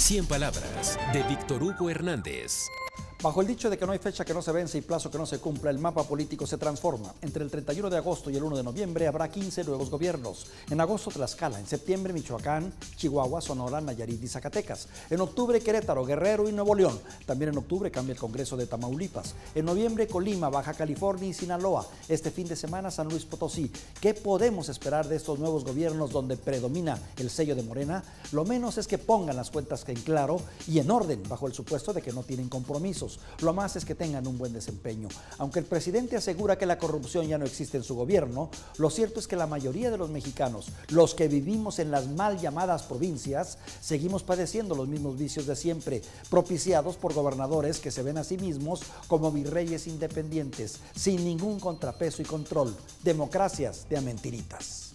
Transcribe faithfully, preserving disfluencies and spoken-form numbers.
cien palabras de Víctor Hugo Hernández. Bajo el dicho de que no hay fecha que no se vence y plazo que no se cumpla, el mapa político se transforma. Entre el treinta y uno de agosto y el uno de noviembre habrá quince nuevos gobiernos. En agosto Tlaxcala, en septiembre Michoacán, Chihuahua, Sonora, Nayarit y Zacatecas. En octubre Querétaro, Guerrero y Nuevo León. También en octubre cambia el Congreso de Tamaulipas. En noviembre Colima, Baja California y Sinaloa. Este fin de semana San Luis Potosí. ¿Qué podemos esperar de estos nuevos gobiernos donde predomina el sello de Morena? Lo menos es que pongan las cuentas en claro y en orden, bajo el supuesto de que no tienen compromisos. Lo más es que tengan un buen desempeño. Aunque el presidente asegura que la corrupción ya no existe en su gobierno, lo cierto es que la mayoría de los mexicanos, los que vivimos en las mal llamadas provincias, seguimos padeciendo los mismos vicios de siempre, propiciados por gobernadores que se ven a sí mismos como virreyes independientes, sin ningún contrapeso y control, democracias de a mentiritas.